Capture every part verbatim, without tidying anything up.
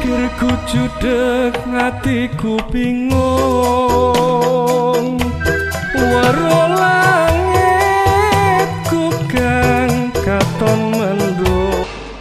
Pikirku judeg hatiku bingung Waro langitku kang katon mendung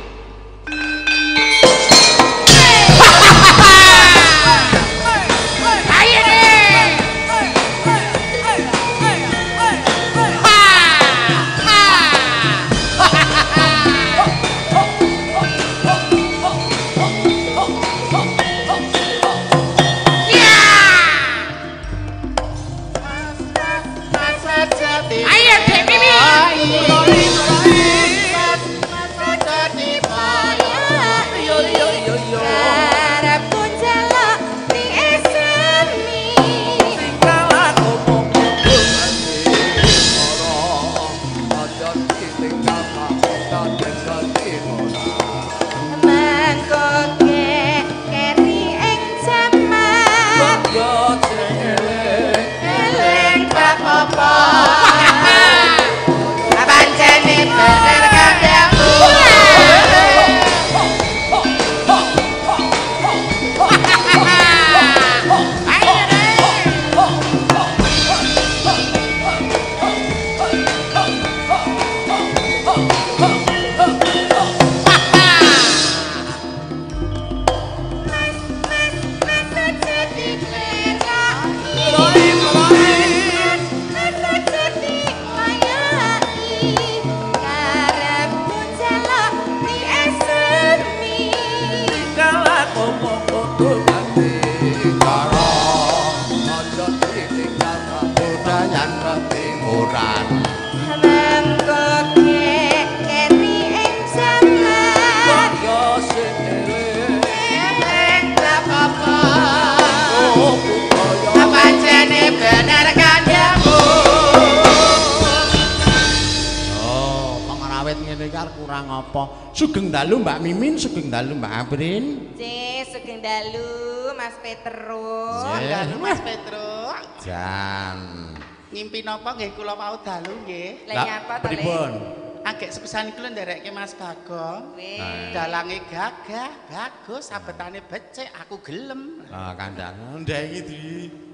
kurang apa? Sugeng dalu Mbak Mimin, sugeng dalu Mbak Abrin. Cih, sugeng dalu Mas Petrus. Sugeng dalu Mas Petrus. Jan. Ngimpi napa nggih kula wau dalu nggih? Lah nyapa to, Le? Pripun? Agek sepisan kula nderekke Mas Bagong. Weh. Dalange gagah, bagus, sabetane becik, aku gelem. Ah, kandhang ndek iki di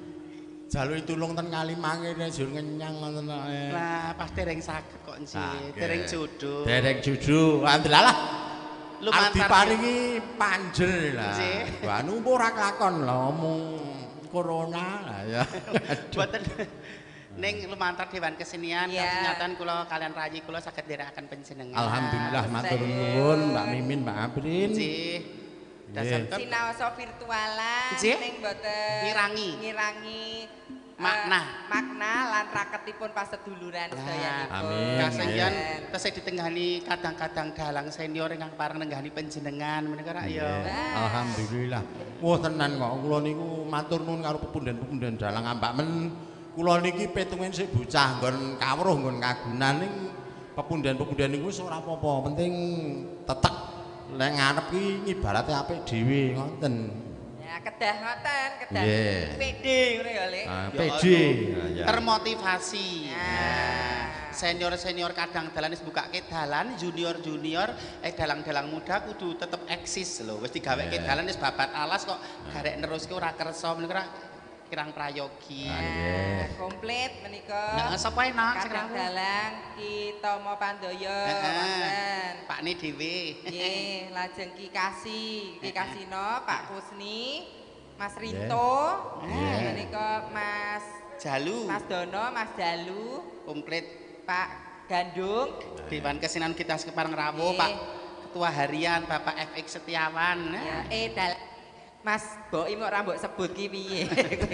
jaluk tulung ten Kalimange jur ngenyang ngoten ae. Lah, pas dereng saged kok nggih, dereng jodoh. Dereng juju. Alhamdulillah. Lumantar diparingi panjel lah. Nggih. Wah, numpu ora kelakon lho omong corona lah ya. Boten ning lumantar Dewan Kesenian Iya. kenyataan kula kalian rayi kula saged nderekaken panjenengan. Alhamdulillah matur nuwun Mbak Mimin, Mbak Abrin. Nggih. Dasar Sinaosa virtualan Nggih. ning boten Ngirangi. ngirangi eh, Makna. makna lan raketipun paseduluran sedayanipun. Amin. Kasengyan tesih ditenggani kadang-kadang dalang senior ingkang pareng nenggani panjenengan menika rak ya. Alhamdulillah. Wah tenan kok kula niku matur nuwun karo pepunden-pepunden dalang ambak men. Kula niki petungen sik bocah nggon kawruh nggon kagunan ning pepunden-pepunden niku wis ora apa-apa, penting tetek lek ngarep ki ibarate apik dhewe ngoten. Ya kedah ngoten, kedah. Nggih. Pede ngono ya, Le. Ah, Ya P D. Allah. Termotivasi. Nah. Senior-senior kadang dalan wis bukake dalan, junior-junior eh dalang-dalang muda kudu tetep eksis lho. Wis digaweke dalan wis babat alas kok garek neruske ora kersa menika kirang prayogi. Nah, komplit menika. Nah, sapa enak Kadang dalang Ki Tomo Pandoyo wonten. Pak ne dhewe. Nggih, lajeng Ki Kasi, Ki Kasino, Pak Kusni, Mas Rinto, Nggih. menika Mas Jalu. Mas Dono, Mas Dalu, Komplit Pak Gandung. Dewan Kesenian kita sekepareng rawuh, Nggih. Pak Ketua Harian Bapak F X Setiawan. Ya, eh dal Mas Boim ora mbok sebut ki piye.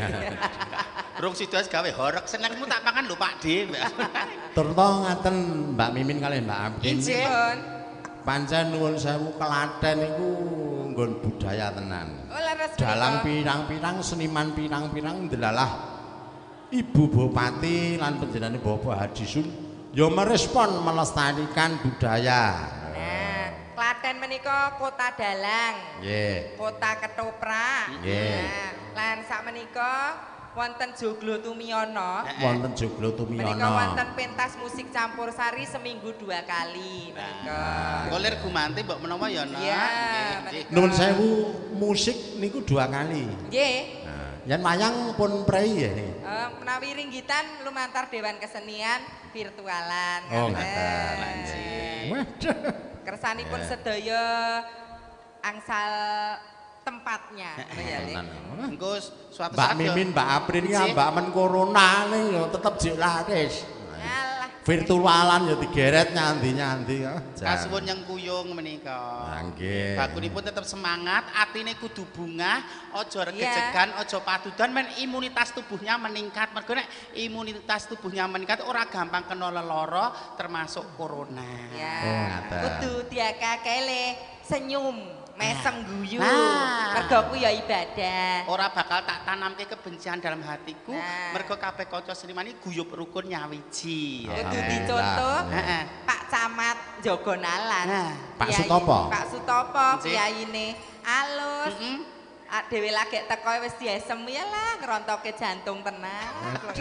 Rung sidas gawe horeg senengmu tak pangan lho Pak D. Turta ngaten Mbak Mimin kalih Mbak Abrin. Injih. Pancen nuwun sewu Klaten niku nggon budaya tenan. Oh, leres Dalang menika. pirang-pirang seniman pirang-pirang ndelalah Ibu Bupati lan panjenengane Bapak Hadisun ya merespon melestarikan budaya. Nah, Klaten menika kota dalang. Nggih. Kota ketoprak. Nggih. Nah, lan sak menika wonten Joglo Tumiyono. Wonten Joglo Menika Tumiyono. wonten pentas musik campursari seminggu dua kali menika. Golir gumanti mbok menawa ya ana. Iya, Nggih, menika. Nuwun sewu musik niku dua kali. Nggih. Nah, yen wayang pun prei ya. Eh, menawi ringgitan lumantar Dewan Kesenian virtualan. Oh, ngaten. ngaten. Waduh. Kersanipun Ya. sedaya angsal tempatnya. ngono ya, Le. Engko suatu Mbak saat yo- Mimin, Mbak Aprin ki Nggih. Mbak men corona ning yo tetep jek laris. Alah. Virtualan yo digeret nyandi-nyandi ya. Kasuwun yang kuyung menika. Ah, nggih. Bakunipun tetep semangat, atine kudu bungah, aja Iya. regejegan, aja padudan, men imunitas tubuhnya meningkat. Mergo nek imunitas tubuhnya meningkat ora gampang kena lelara termasuk corona. Ya. Oh, ngaten. Kudu diakakele senyum, mesem guyu. Nah. Mergo ku ya ibadah. Ora bakal tak tanamke kebencian dalam hatiku, Nah. mergo kabeh kanca seniman iki guyub rukun nyawiji. Kudu Alhamdulillah. dicontoh Heeh. Pak Camat Jogonalan. Nah. Pak Kiai- Sutopo. Pak Sutopo Nggih. kiyaine alus. Heeh. Ah, dhewe lagi teko wis diesem ya lah ngerontoke jantung tenan.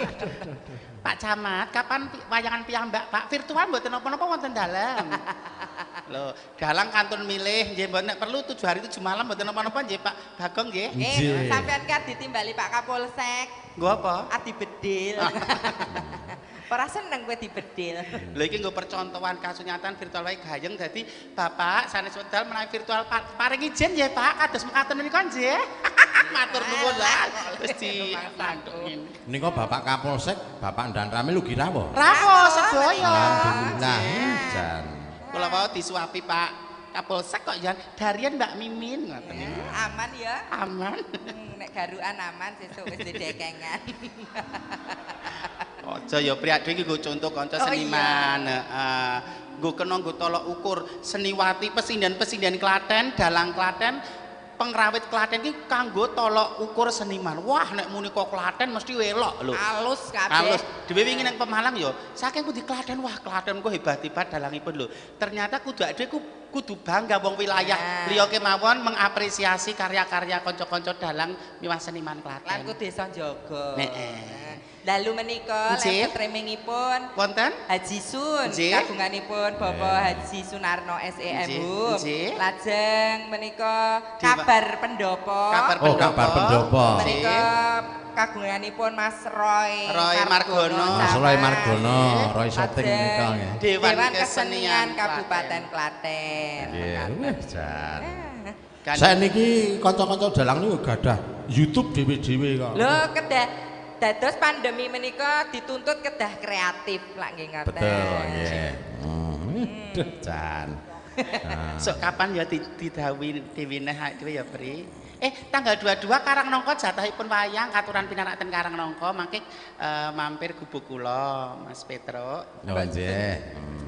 Pak Camat, kapan pi- wayangan piyambak Pak? Virtual mboten napa-napa wonten dalam. Lho, dalang kantun milih nggih mboten nek perlu tujuh hari tujuh malam mboten napa-napa nggih Pak Bagong nggih. Eh, Nggih. sampean kan ditimbali Pak Kapolsek, Nggo apa? ati bedil. Ora seneng kowe dibedil. Lho iki nggo percontohan kasunyatan virtual wae gayeng dadi Bapak sanes wedal menawi virtual pa paring izin nggih Pak kados mekaten menika nggih. Matur nuwun lah. Wis di mandungin. Nika Bapak Kapolsek, Bapak Dan Ramil ugi rawuh. Rawo sedaya. Alhamdulillah. Jan. Kula wau disuapi Pak Kapolsek kok jan darian Mbak Mimin ngoten Ya, niku. aman ya. Aman. Hmm, nek garukan aman sesuk wis didekengan. Aja ya priadhe iki nggo contoh kanca Oh, seniman. Heeh. Nggo kena nggo tolok ukur seniwati pesindian-pesindian Klaten, dalang Klaten, pengrawit Klaten iki kanggo tolok ukur seniman. Wah nek muni kok Klaten mesti elok lho. Alus kabeh. Halus. Dhewe wingi nang Pemalang ya, saking pundi Klaten, wah Klaten kok hebat-hebat dalangipun lho. Ternyata kudu adhe ku kudu bangga wong wilayah Nah. liya kemawon mengapresiasi karya-karya kanca-kanca dalang miwah seniman Lan Klaten. ku desa jaga. Heeh. Lalu menika Nggih. live streamingipun Wonten? Haji Sun, Nggih. kagunganipun Bapak Haji Sunarno S E M Nggih, Hum. nggih. Lajeng menika Dewa- kabar pendopo. Kabar Oh, kabar pendopo. Menika kagunganipun Mas Roy, Roy Margono. Mas sama Roy Margono, Roy Shooting Lajeng menika nggih. Dewan Dewan Kesenian Kesenian Klaten. Kabupaten Klaten. Nggih, wis jan. Nah. Kan Saiki kanca-kanca dalang niku gadah YouTube dhewe-dhewe kok. Lho kedah dados pandemi menika dituntut kedah kreatif lak nggih ngoten. Betul, nggih. Hmm, duh, jan. Nah. sok kapan ya di- didhawuhi diwineh dhewe ya, Pri? Eh, tanggal dua puluh dua Karang Nongko jatahipun wayang katuran pinanakten Karang Nongko mangke eh, mampir gubuk kula Mas Petro. Oh, nggih. Hmm.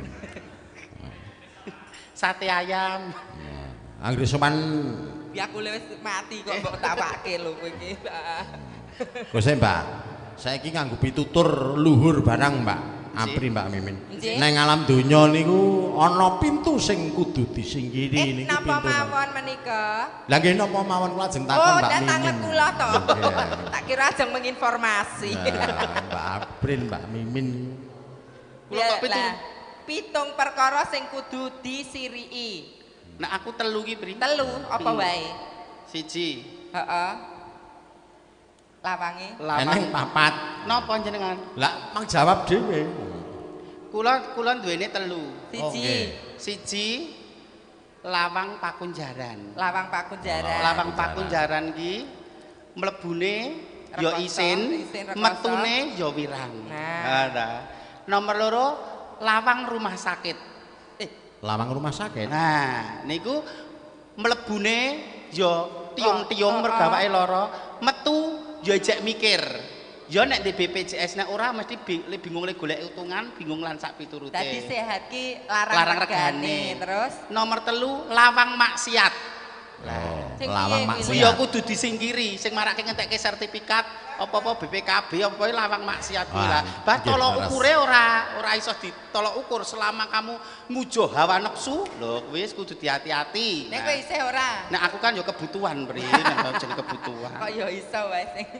Sate ayam. Anggere sopan Ya aku wis mati kok mbok tawake lho kowe iki. Kose Mbak, saiki nganggo pitutur luhur barang Mbak Apri Mbak Mimin. Nggih. Neng alam donya niku ana pintu sing kudu disingkiri Eh niku napa pintu. mawon menika? Lah nggih napa mawon kula ajeng takon Oh, Mbak dan Mimin. tangan kula to. Nggih. Tak kira ajeng menginformasi. Nah, Mbak Aprin, Mbak Mimin. Kula kok pitu. lah, pitung perkara sing kudu disirii. Nah, aku telu ki, Pri. Telu apa Hmm. wae? Siji, Heeh. Lawange. Eneng lawang. papat. Napa jenengan? Lah mang jawab dhewe. Kula kula duwene telu. Siji, Oke. Siji lawang pakunjaran. lawang Pakunjaran. Lawang pakunjaran ki mlebune ya Rekoso, isin, isin rekoso. metune ya wirang. Nah. Nah. Nomor loro lawang rumah sakit. Eh, Lawang rumah sakit. Nah, niku mlebune ya tiung-tiung Oh, oh, mergawake oh. lara, metu ya ejek mikir. Ya nek di B P J S nek ora mesti bi- le bingung le golek utungan, bingung lan sak piturute. Dadi sehat ki larang, Larang regane. regane. Terus Nomor telu lawang maksiat. Oh, Sing lawang piye maksiat. kuwi? Ya kudu disingkiri sing marake ngentekke sertifikat apa-apa B P K B apa lawang maksiat kuwi Wah, lah. Bah nggih, tolok leres. ukure ora ora iso ditolok ukur selama kamu ngujo hawa nafsu. Lho wis kudu diati-ati. nek kowe isih ora. Nah aku kan ya kebutuhan, Pri, nek jeneng kebutuhan. Kok ya iso wae sing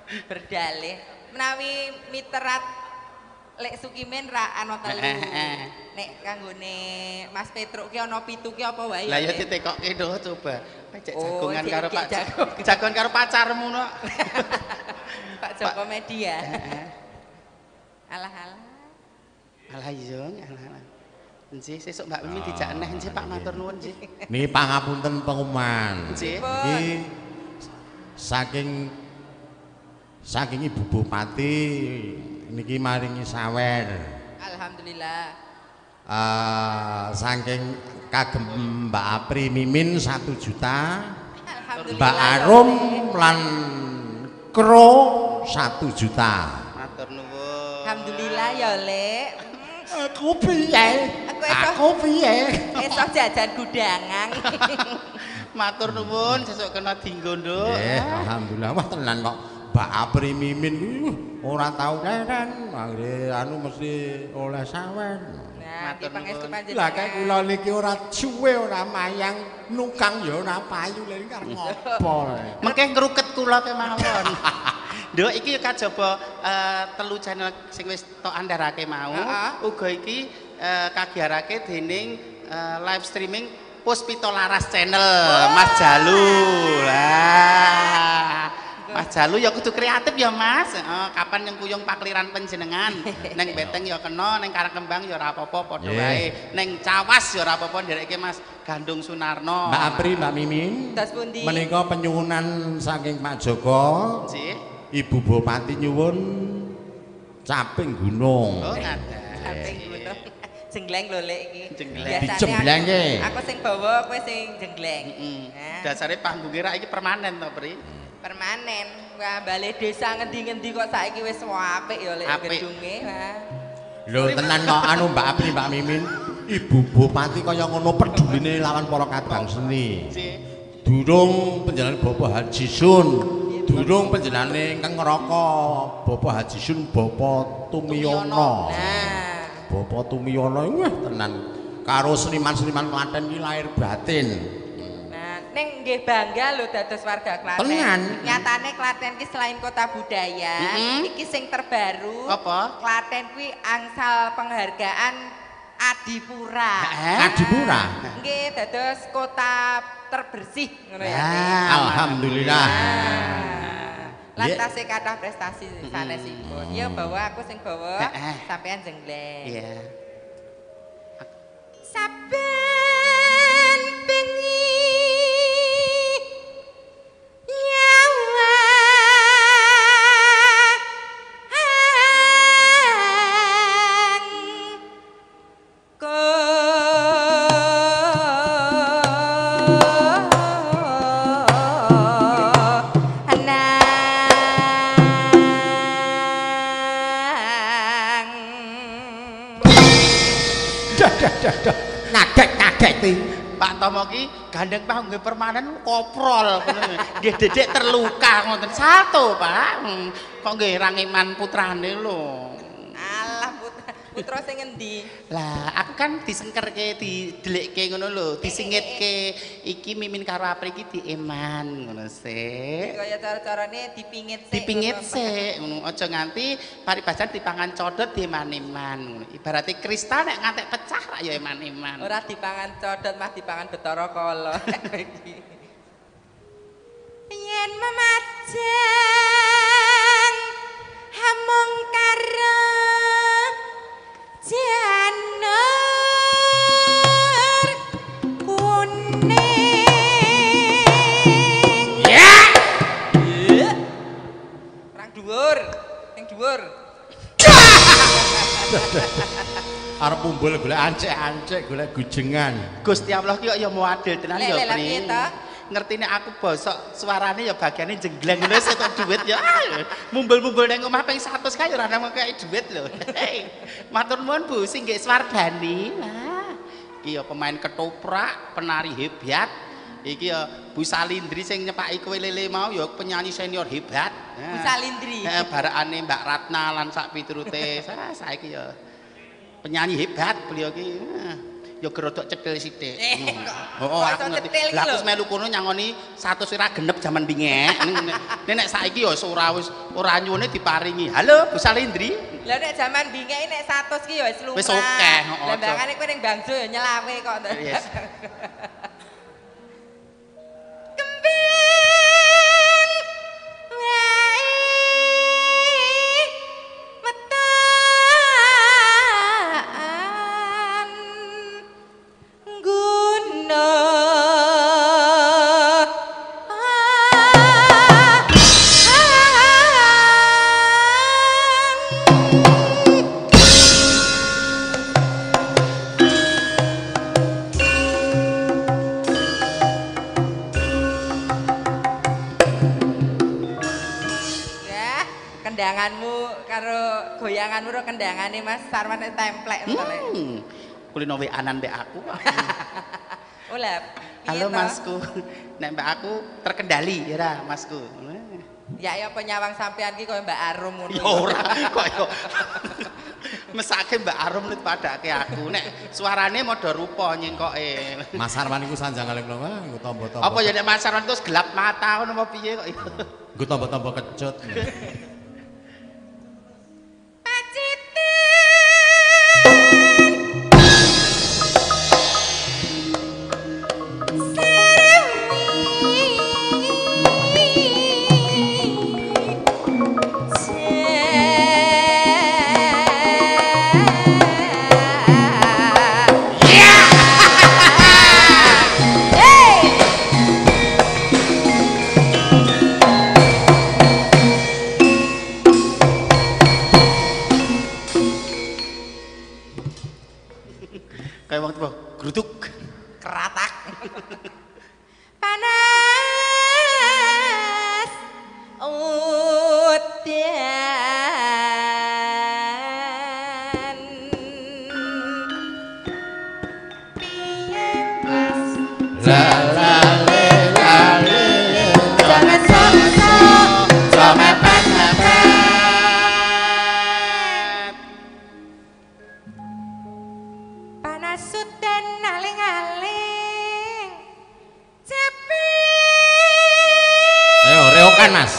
Berdalih. Menawi miterat lek Sukimen ra ana telu. Nek kanggone Mas Petruk ki ana pitu ki apa wae? Lah ya ditekokke lho coba. Cek Oh, jagongan cek- karo cek Pak jagongan. jagongan karo pacarmu no. Pak Joko Media. Alah alah. Alah iya, alah alah. Nggih, sesuk Mbak Mimi dijak eneh nggih Pak matur nuwun nggih. Niki pangapunten pengumuman. Nggih. Iki saking saking Ibu Bupati niki maringi sawer. Alhamdulillah. Eh saking kagem Mbak Apri Mimin satu juta, Alhamdulillah. Mbak Arum lan Kro satu juta. Matur nuwun. Alhamdulillah ya, Lek. Aku piye? Aku esok- Aku piye? Esok jajan gudangan. Matur nuwun sesuk kena dinggo, Nduk. Eh, alhamdulillah wah tenan kok. Mbak Apri Mimin iki uh, ora tau keren. Anggere anu mesti oleh sawer. Nah, di Matur pangestu nuwun. panjenengan. Lah kayak kula niki ora suwe ora mayang nukang ya ora payu lha iki arep ngopo. Mengke ngruket kula kemawon. Nduk iki kajaba eh, telu channel sing wis tok andharake mau. Heeh. Uga iki eh, kagiarake dening eh, live streaming Puspito Laras channel Mas Jalu. Lah. Mas Jalu ya kudu kreatif ya Mas. Heeh, kapan yang kuyung pakliran panjenengan. Neng Beteng ya kena, neng Karangkembang ya ora apa-apa padha Nggih. wae. Neng Cawas ya ora apa-apa nderekke Mas Gandung Sunarno. Mbak Apri, Mbak Mimin. Das pundi? Menika penyuwunan saking Pak Joko. Nggih. Ibu Bupati nyuwun caping gunung. Oh, ngaten. Samping gunung. Jenggleng lho Lek iki. Jenggleng. Biasane Dijemblengke. aku- Aku sing bawa, kowe sing jenggleng. Heeh. Nah, Dasare panggunge ra iki permanen to, Pri. permanen. Wah, bale desa ngendi-ngendi kok saiki wis apik ya Lek Apik. gedunge. Wah. Lho tenan kok anu Mbak Apri, Mbak Mimin. Ibu Bupati kaya ngono peduline lawan para kadang seni. Nggih. Durung penjenengan Bapak Haji Sun. Durung penjenengane ingkang ngeraka Bapak Haji Sun Bapak Tumiyono. Nah, Bapak Tumiyono wah tenan karo seniman-seniman Klaten iki lahir batin. nah ning nggih bangga lho dados warga Klaten. Tenan. Nyatane Klaten ki selain kota budaya, Mm-mm. iki sing terbaru. Apa? Klaten kuwi angsal penghargaan Adipura. Heh? Adipura. Nggih dados kota terbersih ngono ya. Ah, Nek. Alhamdulillah. Ah. Lan Nggih. tasih kathah prestasi sanesipun. Ya bawa aku sing bawa, Heeh. sampean jengleng. Iya. Saben bengi nyawa Ngaget-ngageti. Pak Tomo ki gandeng panggung permanen koprol ngono. Nggih dedek terluka ngoten. Satu, Pak. Hmm, Kok nggih rangiman putrane lho. Alah putra, putra sing endi? Lah, aku kan disengkerke, didelekke ngono lho, disingitke. Iki Mimin karo Apri iki dieman ngono sih. Kaya cara-carane dipingit sik. Dipingit ngono. sik ngono. Aja nganti paribasan dipangan codot dieman-eman ngono. Ibarate kristal nek ngantek pecah ra ya eman-eman. Ora dipangan codot mah dipangan Bathara Kala. Yen memajang hamung karo janur kuning. Ya. Kurang dhuwur, sing dhuwur. Arep mumbul golek ancek-ancek, golek gujengan. Gusti Allah ki kok ya mau adil tenan Lek, ya, lek, lah, Pri. piye to? Ngertine aku bosok suarane ya bagiane jenggleng ngono wis entuk duit ya. Ah, Mumbul-mumbul nang omah ping seratus kae ora nang kaya duit lho. Hei, matur nuwun Bu sing nggih Swardani. Nah, iki ya pemain ketoprak, penari hebat. Iki ya Bu Salindri sing nyepaki kowe lele mau ya penyanyi senior hebat. Bu Salindri. Heeh, barakane Mbak Ratna lan sak piturute. Sa- Saiki ya penyanyi hebat beliau ki. Nah, ya gerodok cetil sithik. Eh, Oh, aku ngerti. Lah aku melu kono nyangoni seratus ora genep jaman bingek. Nek nek saiki ya ora wis ora nyuwune diparingi. Halo, Bu Salindri. Lah nek jaman bingek nek seratus ki ya wis lumrah. Wis akeh, heeh. Lah mbangane kowe ning Bangso ya nyelawe kok. Yes. Kendanganmu karo goyanganmu ro kendangane Mas Sarwan templek ngono. Hmm. Kulino weanan mbek aku. Oh lah. Halo Masku. Nek mbak aku terkendali ya ra Masku. Ya ya apa nyawang sampean ki koyo Mbak Arum ngono. Ya ora koyo mesake Mbak Arum nek padake aku. Nek suarane modho rupa nyengkoke. Mas Sarwan iku sanjang kalih kula nggo tombo-tombo. Apa ya nek Mas Sarwan terus gelap mata ngono apa piye kok. Nggo tombo-tombo kecut. Kayak waktu apa? Geruduk. Keratak. Panas udan. Piye Mas? La la le la le. Jangan sok-sok, Sok mepet-mepet. panas udan aling-aling. Cepi. Ayo reokan Mas.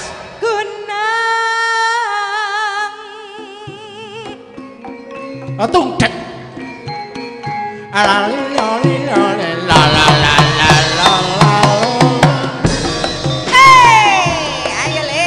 Gunung. Atung tek. Ala li la li la li la la la la la la. Hei, ayo le.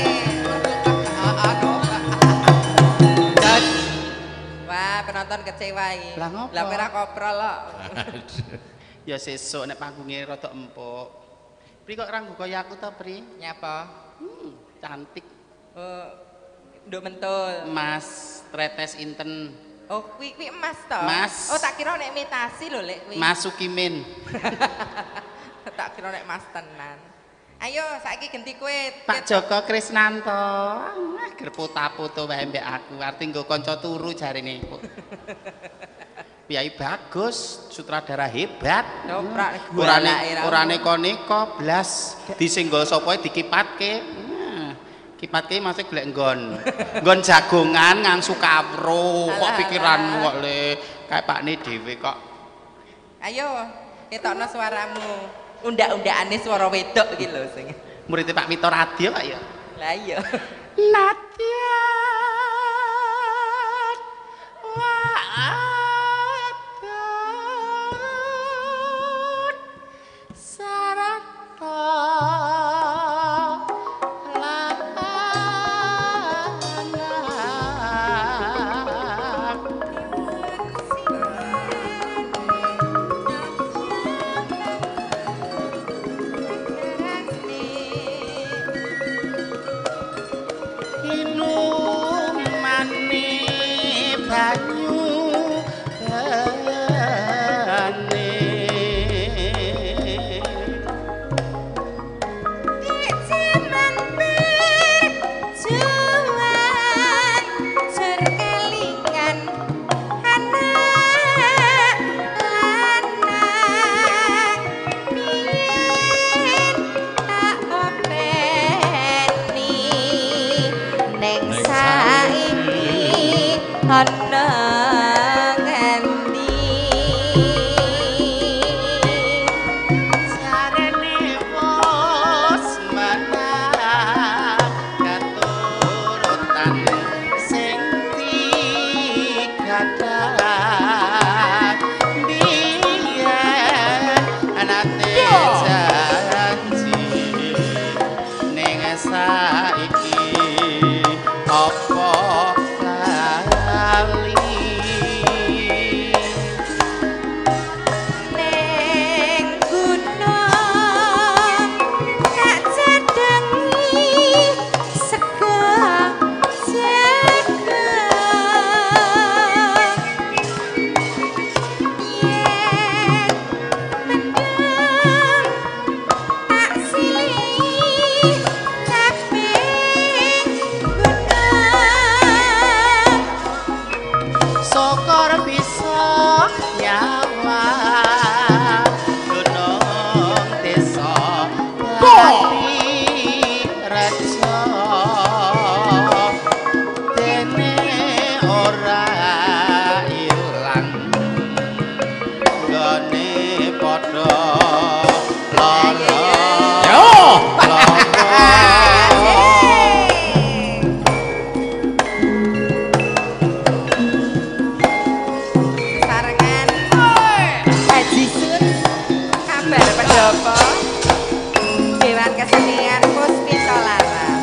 Wah, penonton kecewa iki. Lah ngopo? Lah ora koprol kok. Ya sesuk nek panggunge rada empuk. Pri kok ora nggo kaya aku ta, Pri? Nyapa? Hmm, cantik. Oh, nduk mentul. Mas tretes inten. Oh, kuwi kuwi emas to? Mas. Oh, tak kira nek imitasi lho, Lek, kuwi. Mas Sukimin. Tak kira nek mas tenan. Ayo, saiki genti kowe. Pak Joko Krisnanto. Ah, ger foto-foto wae mbek aku. Arti nggo kanca turu jarine. Piyai bagus, sutradara hebat. Doprak Orane orane neko blas disenggol sapa dikipatke. Nah, kipatke masih golek nggon. Nggon jagongan ngangsu kawro. Kok pikiranmu kok le kayak pakne dhewe kok. Ayo, ketokno suaramu. Undak-undakane swara wedok iki lho sing. Murid Pak Mito Radio Pak ya. Lah iya. Nadyan wa'adun sarata lanang. Inumane banyu kesenian Puspito Laras.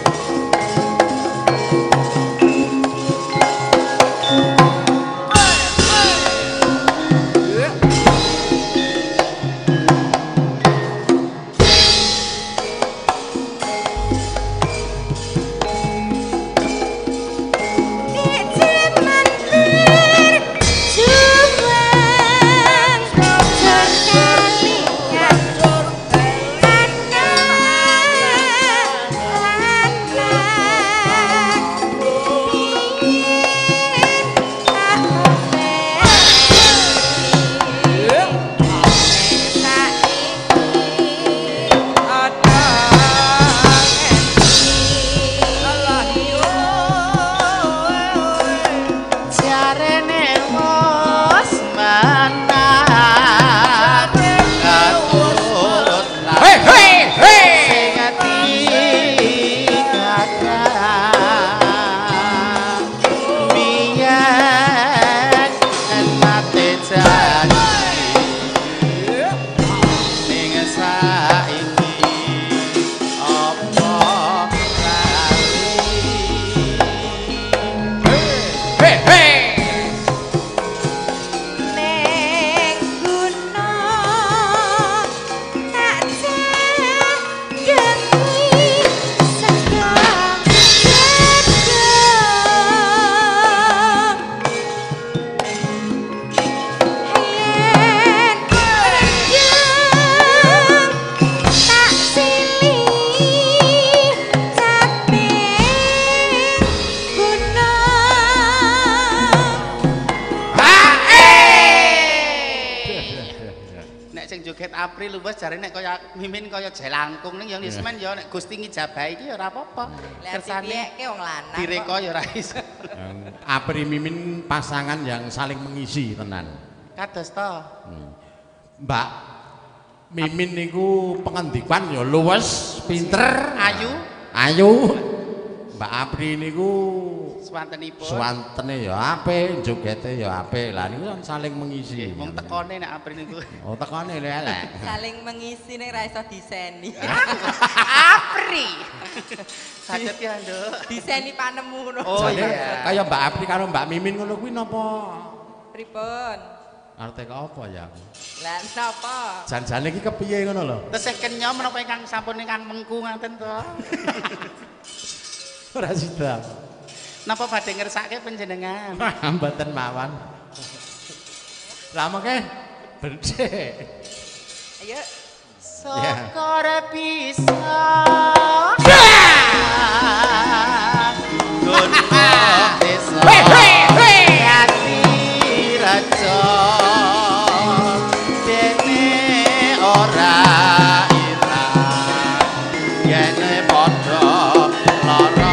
April luwes jare nek kaya mimin kaya jelangkung ning ya Nismen ya nek Gusti ngijabahi iki ya ora apa-apa. Kersane ki wong lanang. Direka ya ora iso. April mimin pasangan yang saling mengisi tenan. Kados to. Hmm. Mbak Mimin niku pengendikan ya luwes, pinter, ayu, ayu. Mbak April niku swantenipun. Swantene ya apik, jogete ya apik. Lah niku saling mengisi. Wong tekone nek April niku. Oh, tekone lho elek. Saling mengisi nek ra iso diseni. April. Sadet ya, Nduk. Diseni panemu ngono. Oh iya. Kaya Mbak April karo Mbak Mimin ngono kuwi napa? Pripun? Artek apa ya? Lah napa? Jan-jane iki kepiye ngono lho? Tesih kenyang menapa ingkang sampun ingkang mengku ngaten to? Ora sida. Napa badhe ngersake panjenengan? Mboten mawon. Lah mengke becik. Ayo. Sokor bisa. Gun desa. Hati raja. Dene ora ilang. Yene padha lara.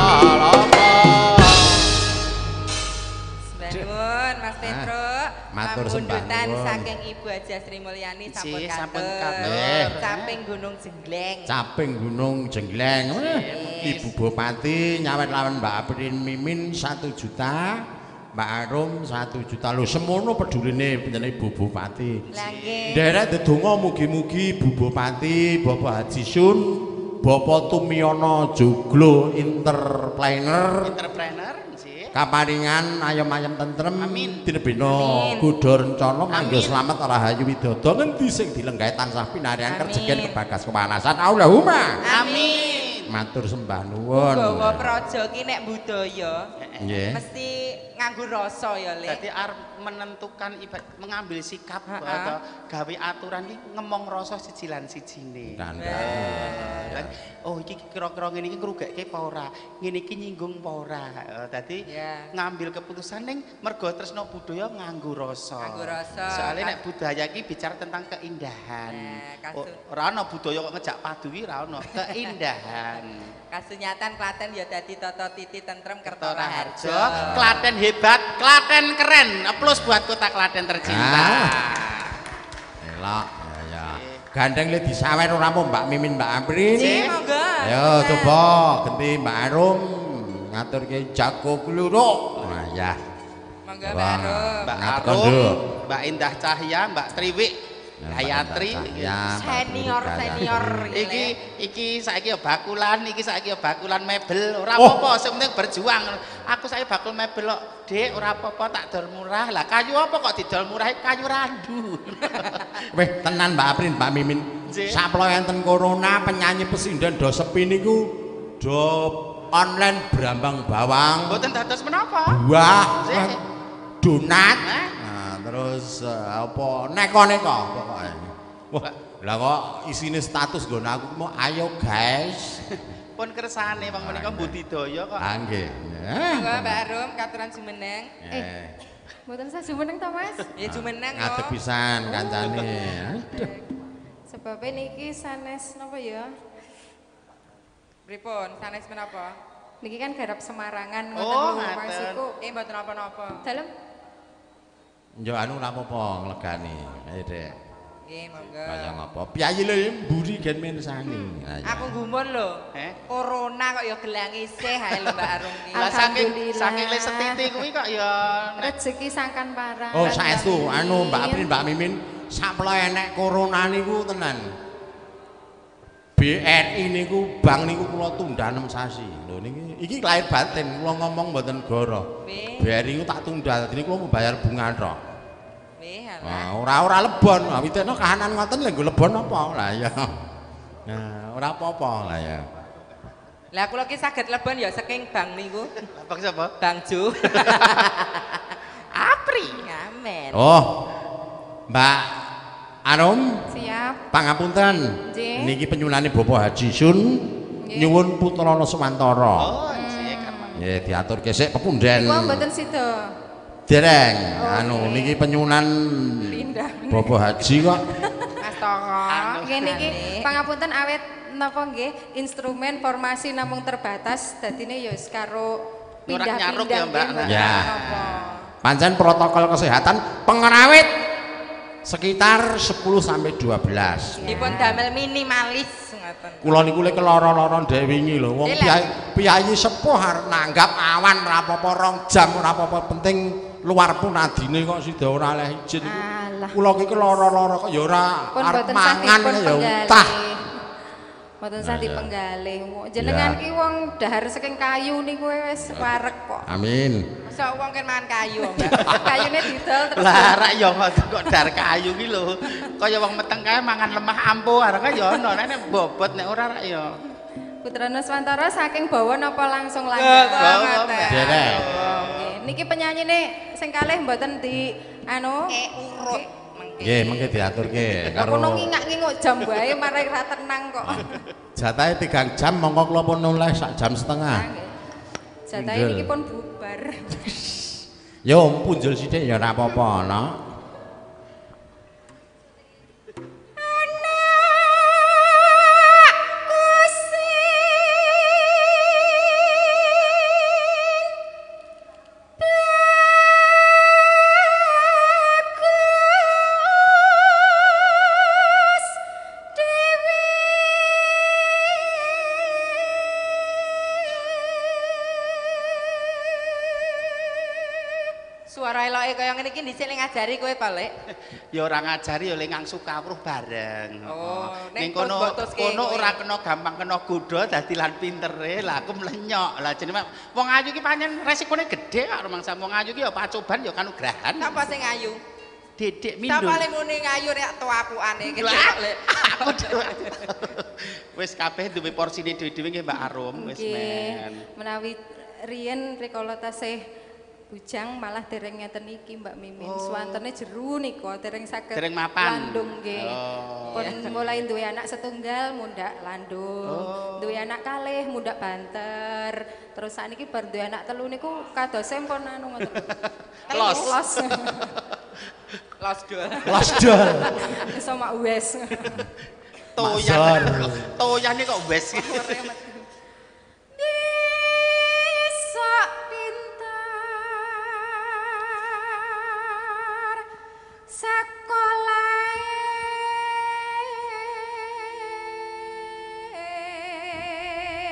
Matur sembah nuwun. Saking Ibu Haja Sri Mulyani sampun sampun katur. Caping Gunung Jengleng. Caping Gunung Jengleng. Ibu Bupati nyawet lawan Mbak April Mimin satu juta, Mbak Arum satu juta. Lho semono peduline panjenengan Ibu Bupati. Lah nggih. Nderek ndedonga mugi-mugi Ibu Bupati, Bapak Haji Sun, Bapak Tumiono Joglo Entrepreneur. Entrepreneur. Kaparingan ayam-ayam tentrem dinebina kuda rencana kanggo slamet rahayu widodo ngendi sing dilenggahe tansah pinarian kerjegen kebagas kepanasan Allahumma amin. Matur sembah nuwun. Gawa praja ki nek budaya nggih mesti nganggo rasa ya Le. Dadi arep menentukan mengambil sikap atau gawe aturan iki ngemong rasa siji lan sijine. Oh iki kira-kira ngene iki ngrugekke apa ora? Ngene iki nyinggung apa ora? Dadi ngambil keputusan ning mergo tresna budaya nganggo rasa. Nganggo rasa. Soale nek budaya iki bicara tentang keindahan. Ora ana budaya kok ngejak padu iki ora ana. Keindahan. Kasunyatan Klaten ya dadi Toto Titi Tentrem Kertora Harjo. Klaten hebat, Klaten keren. Plus buat kota Klaten tercinta. Elok ya. Gandeng le disawer ora mau Mbak Mimin Mbak April. Nggih, monggo. Ayo coba ganti Mbak Arum ngaturke jago kluruk. Nah ya. Monggo Mbak Arum. Mbak Arum, Mbak Indah Cahya, Mbak Triwik. Gayatri ya, senior senior iki iki saiki ya bakulan iki saiki ya bakulan mebel ora Oh. apa-apa sing penting berjuang aku saiki bakul mebel kok Dik ora apa-apa tak dol murah lah kayu apa kok didol murah kayu randu Weh tenan Mbak Aprin Mbak Mimin Nggih. saplo enten corona penyanyi pesinden do sepi niku do online brambang bawang mboten dados menapa buah Nggih. donat Hah? nah, terus eh, apa neko-neko pokoknya wah lah kok isine status nggon aku mau ayo guys pun kersane wong menika budidaya kok ah nggih Monggo Mbak Arum katuran jumeneng eh Mboten saya jumeneng ta, Mas? ya jumeneng ngadeg kok pisan kancane Sebab niki sanes napa ya? pripun sanes menapa Niki kan garap Semarangan Oh, ngoten lho, ngaten. maksudku. eh mboten napa-napa Dalem yo anu ora apa-apa nglegani ayo Dek nggih monggo kaya ngapa piyayi lho mburi gen mensani Ayo. aku gumun lho Eh? corona kok ya gelang isih hae lho Mbak Arum iki lah saking Alhamdulillah. saking le setiti kuwi kok ya nek rezeki sangkan parang. Oh saestu anu Mbak Aprin Mbak Mimin saplo enek corona niku tenan B N I niku bank niku kula tunda enam sasi lho niki iki lahir batin kula ngomong mboten goro Nggih. B R I niku tak tunda dadi kula membayar bunga tok nggih alah Wah, ora ora lebon witekno kahanan ngoten lho nggo lebon apa lah ya nah ora apa-apa lah ya lah kula ki saged lebon ya saking bank niku apa sapa Bang Jo Apri ngamen oh Mbak Arum Siap. pangapunten Nggih. niki penyunane Bapak Haji Sun nyuwun putrana Sumantara oh sik kan nggih diaturke sik pepunden Kuwi mboten sida. dereng Oh, anu nggih. niki penyunan Pindah. Bapak Haji kok Mas Toko Nggih niki pangapunten awet napa nggih instrumen formasi namung terbatas dadine ya wis karo Nyorak nyaruk pindah-pindah ya, Mbak. nggih, mboten Ya. napa. pancen protokol kesehatan pengerawit sekitar sepuluh sampai dua belas dipun damel minimalis ngoten kula niku lek lara-lara ndek wingi lho wong Lha. piyayi piyayi sepuh arep nanggap awan ora apa-apa rong jam ora apa-apa penting luar pun adine kok sida ora oleh izin iku. Alah. Kula iki lara-lara kok ya ora Pun arep boten mangan sakit pun ya penggalih. utah. Mboten sah Nah, ya. dipenggalih. Jenengan Ya. ki wong dahar saking kayu niku wis wareg kok. Amin. masa wong kan mangan kayu Mbak Kayune didol terus. lah rak ya ngoten kok dar kayu ki lho kaya wong meteng kae mangan lemah ampuh arek ya ono nek bobot nek ora rak ya Putrana Swantara saking bawa napa langsung Bawa, langgam. Mbak. Derek. Nggih, niki penyanyine sing kalih mboten di anu eh urut mengke Nggih, mengke diaturke karo karo ngingak-nginguk jam wae marai ra tenang kok. jatahe tiga jam mongko kula pun noleh sak jam setengah. Nggih. Jatahe Punjul. niki pun bubar. Yo punjul sithik ya ora apa-apa ana. suara eloke kaya ngene iki dhisik ngajari kowe to Lek ya ora ngajari ya le ngangsu kawruh bareng. Oh, ning ning kono mbok tuske kono kowe. ora kena gampang kena godha dadi lan pintere. Lah aku mlenyok. Lah jenenge wong ayu ki pancen resikone gedhe karo mangsa wong ayu ki ya pacoban ya kanugrahan. sapa sing ayu Dedek sapa mindul. le muni ngayu rek tuapukane gitu Lah, kok Lek aku dhewe. Wis kabeh duwe porsine dhewe-dhewe nggih Mbak Arum wis Nggih, men. menawi riyen rikala tasih bujang malah dereng ngeten iki Mbak Mimin. Oh. Swantene jeru nika dereng saged Dereng mapan. landung nggih. Oh. Pun mulai duwe anak setunggal mundak landung. Oh. Duwe anak kalih mundak banter. Terus sakniki bar duwe anak telu niku kadose pun anu ngoten. Los. Los. los dol Los dol. Iso mak wes. Toyan. Toyane kok wes. Bisa pintar sekolah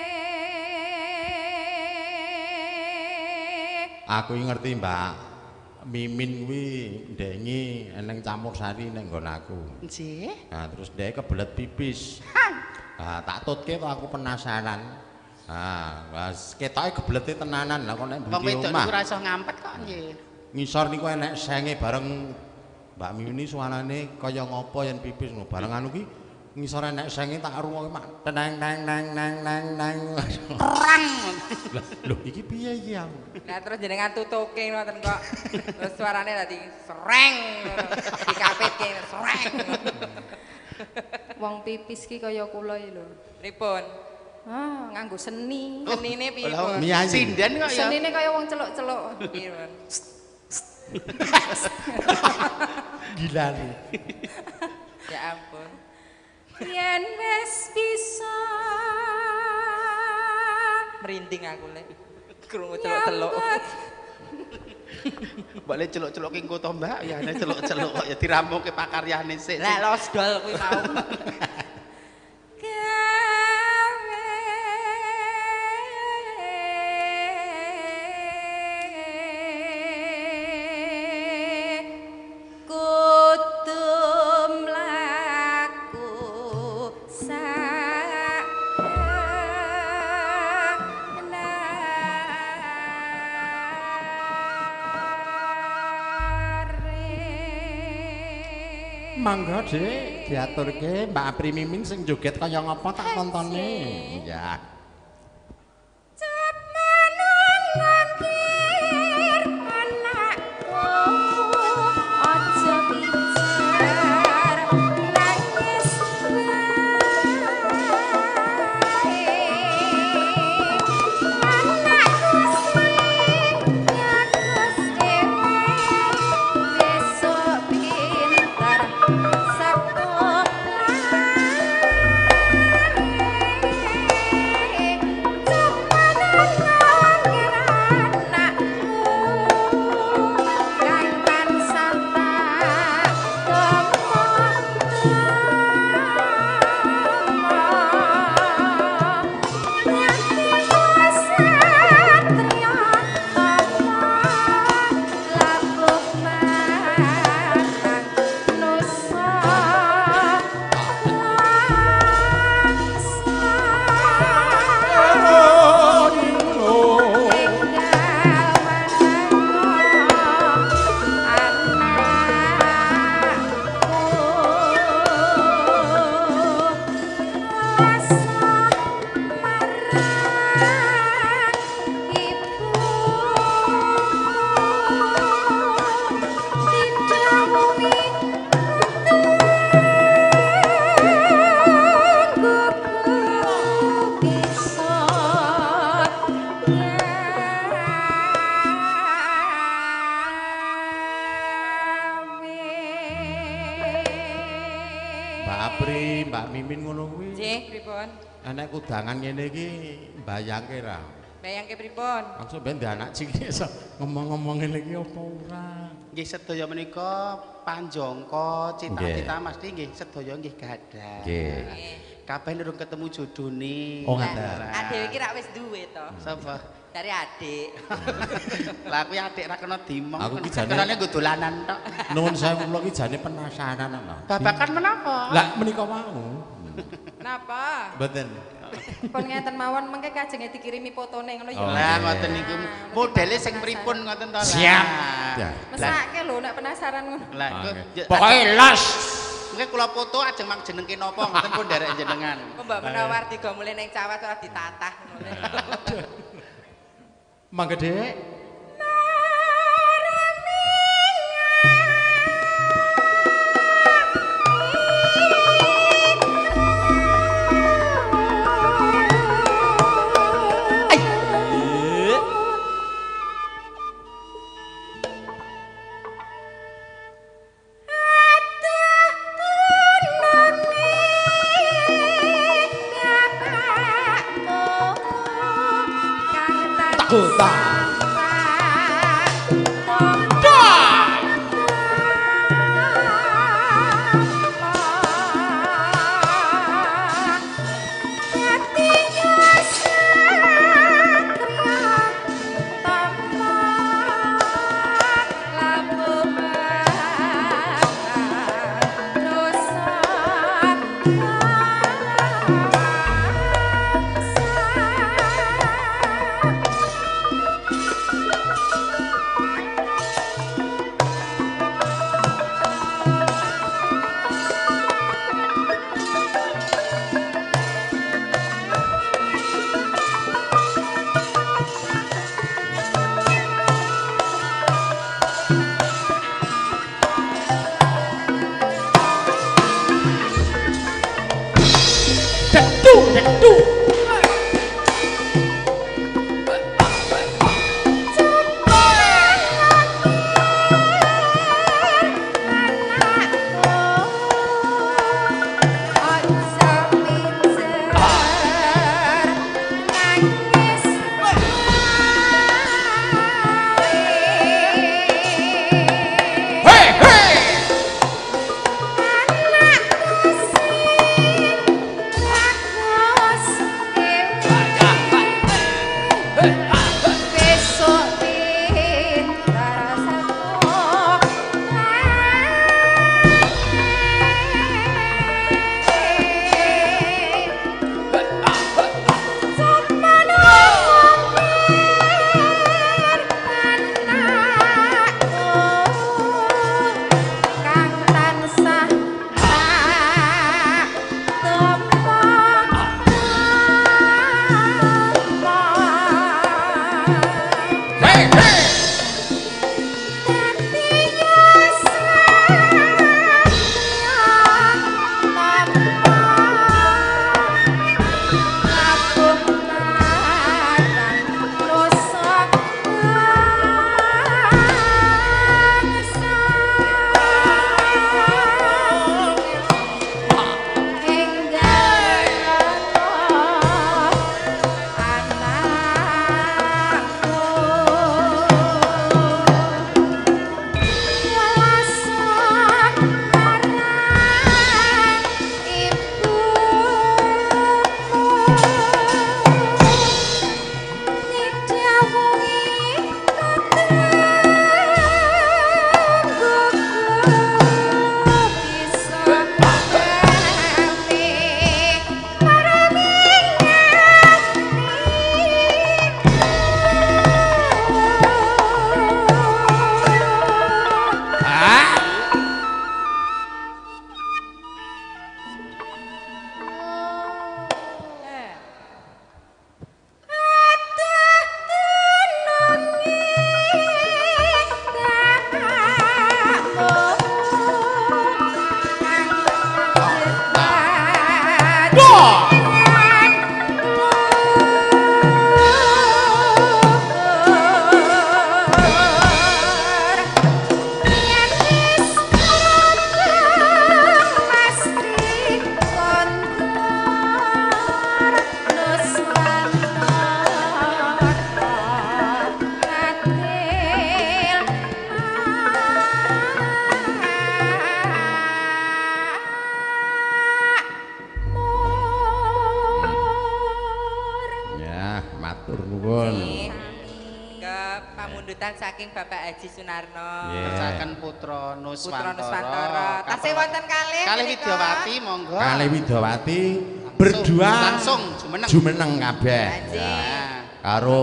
Aku ngerti, Mbak. Mimin kuwi ndengi eneng campur sari ning nggon aku. Nggih. Nah, terus dhek kebelet pipis. Nah, tak tutke kok aku penasaran. Nah, ketoke geblete tenanan. Lah kok nek Wong mriki wedok omah. niku ora iso ngampet kok nggih. Ngisor niku enek senge bareng Mbak Mimi suarane kaya ngopo yen pipis ngono. Bareng anu ki ngisor enek senge tak rungokke mak teneng neng neng neng neng neng. Perang. Lho iki piye iki aku? Nah terus jenengan tutuke ngoten kok. Terus suarane tadi sereng dikapitke sereng. Wong pipis ki kaya kula iki lho. Pripun? Ah, nganggo seni. Senine piye? Miyanyi. Sinden kok ya. Senine kaya wong celuk-celuk. Pripun? Gila nih. Ya ampun. Yen wis bisa Merinding aku lek. Krungu celuk-celuk. Mbak le celuk-celuk ki engko to Mbak ya nek celuk-celuk kok ya diramuke pakaryane sik. Lek los dol kuwi mau. Mangga Dik, diaturke Mbak Apri Mimin sing joget kaya ngapa tak tontone. Iya. Mbak Mimin ngono kuwi. Nggih, pripun? Enek kudangan ngene iki mbayangke ra. Bayangke pripun? Maksud ben anak cilik iso ngomong-ngomong ngene iki apa ora? Nggih sedaya menika panjangka cita-cita mesti nggih sedaya nggih gadah. Nggih. Kabeh nurung ketemu jodone. Oh ngaten. Adewe iki rak wis duwe to. Sapa? Dari adik. Lah kuwi adik ra kena dimong. Aku ki jane kenane nggo dolanan tok. Nuwun sewu kula ki jane penasaran ana. Babakan menapa? Lah menika wau. Napa? Mboten. Pun ngeten mawon mengke kajenge dikirimi fotone ngono ya. Lah ngoten niku modele sing pripun ngoten to lah. Siap. Ya. Mesake lho nek penasaran ngono. Lah pokoke los. Mungkin kula foto ajeng mang jenengke napa ngoten pun nderek jenengan. Kok Mbak Menawar digo mulih ning cawat ora ditatah ngono. Mangga Dek. Kota. Saking Bapak Haji Sunarno. Tersaken Putra Nuswantara. Putra Nuswantara. Tasih wonten kalih. Kalih Widyawati monggo. Kalih Widyawati berdua langsung jumeneng. Jumeneng kabeh. Ya. Karo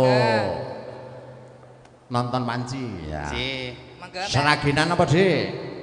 nonton panci ya. Nggih. Monggo. Seragenan apa, Dik?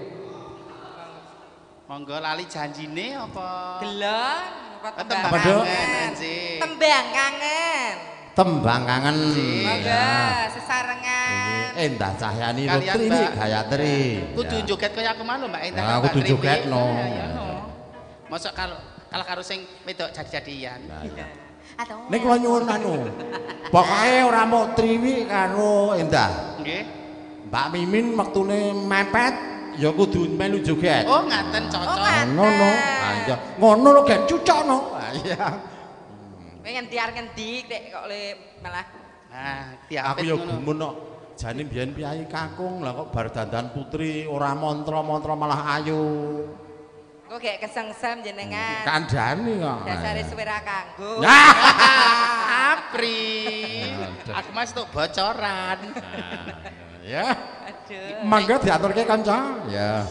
Monggo lali janjine apa? Gelon apa tembang kangen? nggih. Tembang kangen. Tembang kangen. Monggo sesarengan. Endah Cahyani Lutri iki Gayatri. Kudu joget kaya aku malu Mbak Endah. Ya kudu jogetno. Mosok kalau kalau karo sing wedok jadi-jadian. Nek kula nyuwun anu. Pokoke ora mok triwi karo Endah. Nggih. Mbak Mimin wektune mepet ya kudu melu joget. Oh, ngaten cocok. Ngono. Ha iya. Ngono lho gen cucokno. Ha iya. Pengen tiar ngendi nek kok le malah. Nah, aku ya gumun kok. Jane mbiyen piyai kakung lah kok bar dandan putri ora mantra-mantra malah ayu. Kok gek kesengsem jenengan. Kandhani kok. Dasare suwe ra kanggo. Apri. Aku mas tuk bocoran. Ya. Aduh. Mangga diaturke kanca. Ya.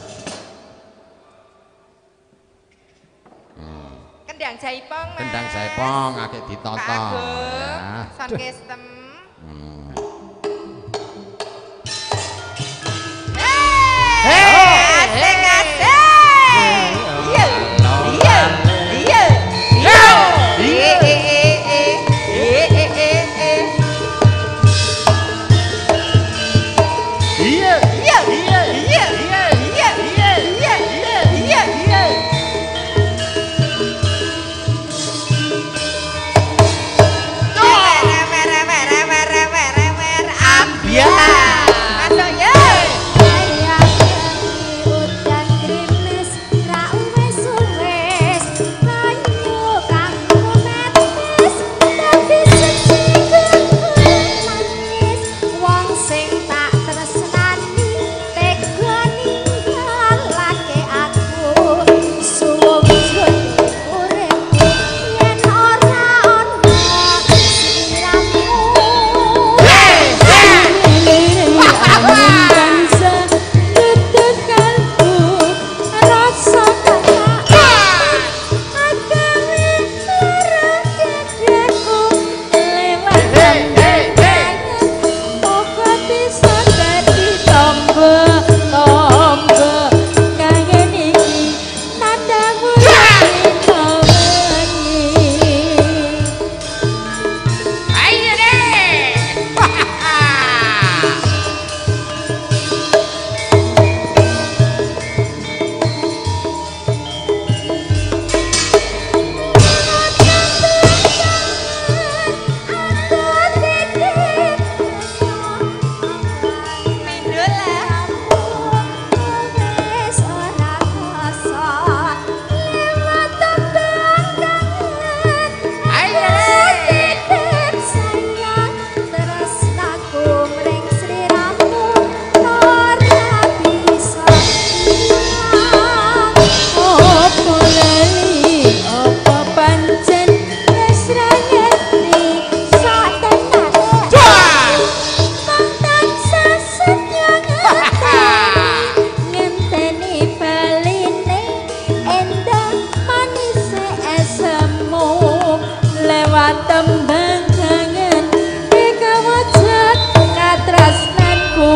Kendang Jaipong, Mas. Kendang Jaipong akeh ditata. Ya. Sound system. Merah merah merah merah merah tembang kangen iki wujud katresnanku.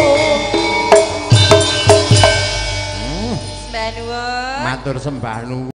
Matur sembah nuwun.